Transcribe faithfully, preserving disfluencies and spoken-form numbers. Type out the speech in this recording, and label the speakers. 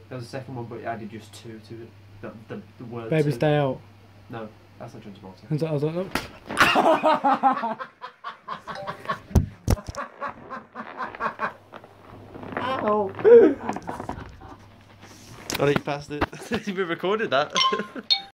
Speaker 1: There was a second one, but it added just two to it. The, the, the word
Speaker 2: Baby's
Speaker 1: two.
Speaker 2: Day Out.
Speaker 1: No, that's not John Travolta.
Speaker 2: And so I was like, look.
Speaker 1: Ow! I think you passed it. You've been recorded that.